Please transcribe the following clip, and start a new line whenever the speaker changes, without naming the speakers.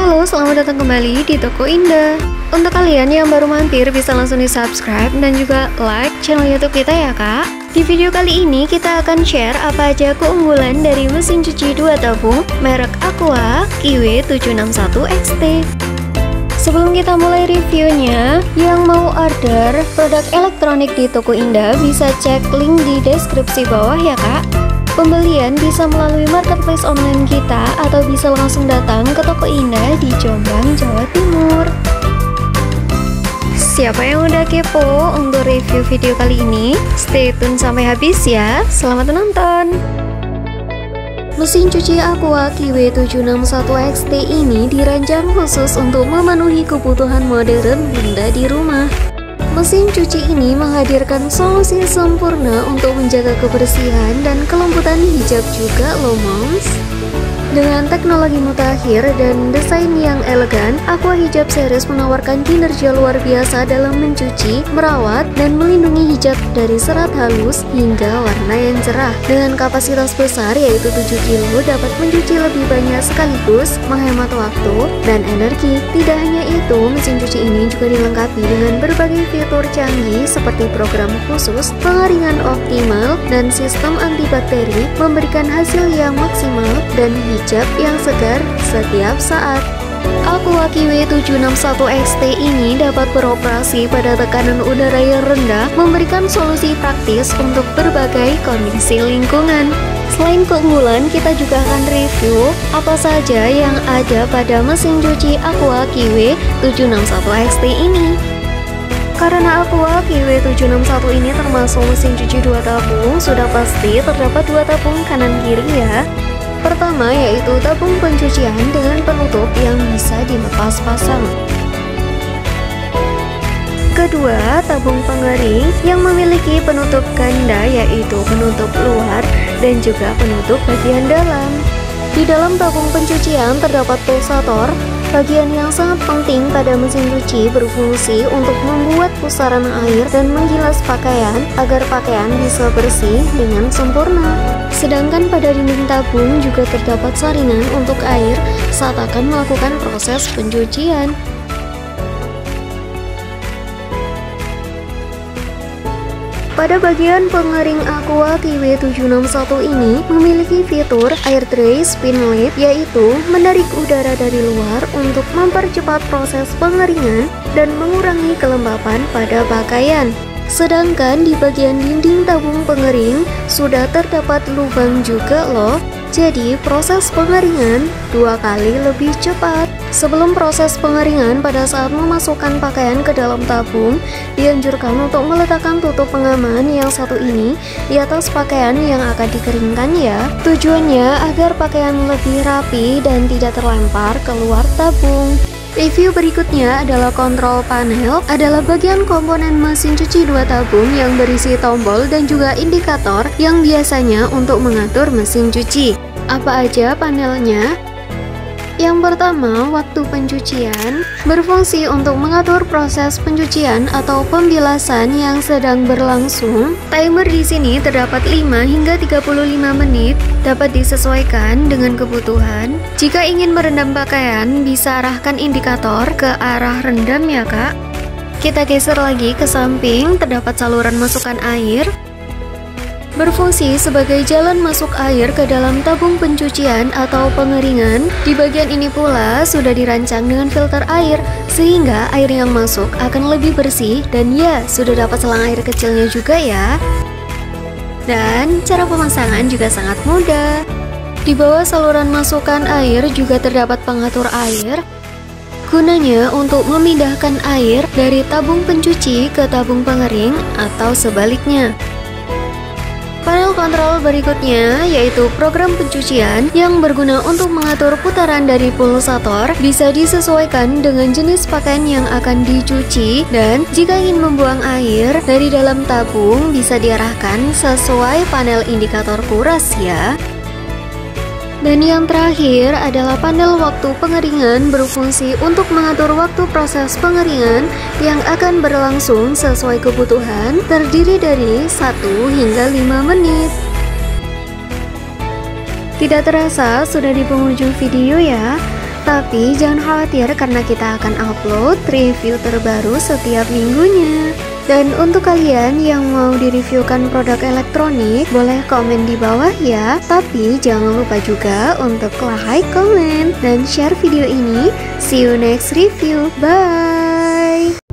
Halo, selamat datang kembali di Toko Indah. Untuk kalian yang baru mampir bisa langsung di subscribe dan juga like channel YouTube kita ya kak. Di video kali ini kita akan share apa aja keunggulan dari mesin cuci 2 tabung merek Aqua QW761 XT. Sebelum kita mulai reviewnya, yang mau order produk elektronik di Toko Indah bisa cek link di deskripsi bawah ya kak. Pembelian bisa melalui marketplace online kita atau bisa langsung datang ke Toko Indah di Jombang, Jawa Timur. Siapa yang udah kepo untuk review video kali ini? Stay tune sampai habis ya. Selamat menonton. Mesin cuci Aqua QW761 XT ini dirancang khusus untuk memenuhi kebutuhan modern Bunda di rumah. Mesin cuci ini menghadirkan solusi sempurna untuk menjaga kebersihan dan kelembutan hijab juga loh moms. Dengan teknologi mutakhir dan desain yang elegan, Aqua Hijab Series menawarkan kinerja luar biasa dalam mencuci, merawat, dan melindungi hijab dari serat halus hingga warna yang cerah. Dengan kapasitas besar yaitu 7 kg dapat mencuci lebih banyak sekaligus, menghemat waktu dan energi. Tidak hanya itu, mesin cuci ini juga dilengkapi dengan berbagai fitur canggih seperti program khusus, pengeringan optimal, dan sistem antibakteri, memberikan hasil yang maksimal dan hijab yang segar setiap saat. Aqua QW761 XT ini dapat beroperasi pada tekanan udara yang rendah, memberikan solusi praktis untuk berbagai kondisi lingkungan. Selain keunggulan, kita juga akan review apa saja yang ada pada mesin cuci Aqua QW761 XT ini. Karena Aqua QW761 ini termasuk mesin cuci 2 tabung, sudah pasti terdapat 2 tabung kanan kiri ya. Pertama yaitu tabung pencucian dengan penutup yang bisa dilepas pasang. Kedua, tabung pengering yang memiliki penutup ganda yaitu penutup luar dan juga penutup bagian dalam. Di dalam tabung pencucian terdapat pulsator, bagian yang sangat penting pada mesin cuci, berfungsi untuk membuat pusaran air dan menggilas pakaian agar pakaian bisa bersih dengan sempurna. Sedangkan pada dinding tabung juga terdapat saringan untuk air saat akan melakukan proses pencucian. Pada bagian pengering Aqua QW761 ini memiliki fitur air dry spin lid, yaitu menarik udara dari luar untuk mempercepat proses pengeringan dan mengurangi kelembapan pada pakaian. Sedangkan di bagian dinding tabung pengering sudah terdapat lubang juga loh. Jadi proses pengeringan 2 kali lebih cepat. Sebelum proses pengeringan, pada saat memasukkan pakaian ke dalam tabung, dianjurkan untuk meletakkan tutup pengaman yang satu ini di atas pakaian yang akan dikeringkan ya. Tujuannya agar pakaian lebih rapi dan tidak terlempar keluar tabung. Review berikutnya adalah kontrol panel, adalah bagian komponen mesin cuci 2 tabung yang berisi tombol dan juga indikator yang biasanya untuk mengatur mesin cuci. Apa aja panelnya? Yang pertama, waktu pencucian berfungsi untuk mengatur proses pencucian atau pembilasan yang sedang berlangsung. Timer di sini terdapat 5 hingga 35 menit, dapat disesuaikan dengan kebutuhan. Jika ingin merendam pakaian, bisa arahkan indikator ke arah rendam ya kak. Kita geser lagi ke samping, terdapat saluran masukan air. Berfungsi sebagai jalan masuk air ke dalam tabung pencucian atau pengeringan. Di bagian ini pula sudah dirancang dengan filter air, sehingga air yang masuk akan lebih bersih dan ya, sudah dapat selang air kecilnya juga ya. Dan cara pemasangan juga sangat mudah. Di bawah saluran masukan air juga terdapat pengatur air. Gunanya untuk memindahkan air dari tabung pencuci ke tabung pengering atau sebaliknya. Panel kontrol berikutnya yaitu program pencucian yang berguna untuk mengatur putaran dari pulsator, bisa disesuaikan dengan jenis pakaian yang akan dicuci, dan jika ingin membuang air dari dalam tabung bisa diarahkan sesuai panel indikator kuras ya. Dan yang terakhir adalah panel waktu pengeringan, berfungsi untuk mengatur waktu proses pengeringan yang akan berlangsung sesuai kebutuhan, terdiri dari 1 hingga 5 menit. Tidak terasa sudah di penghujung video ya. Tapi jangan khawatir karena kita akan upload review terbaru setiap minggunya. Dan untuk kalian yang mau direviewkan produk elektronik, boleh komen di bawah ya. Tapi jangan lupa juga untuk like, comment, dan share video ini. See you next review. Bye!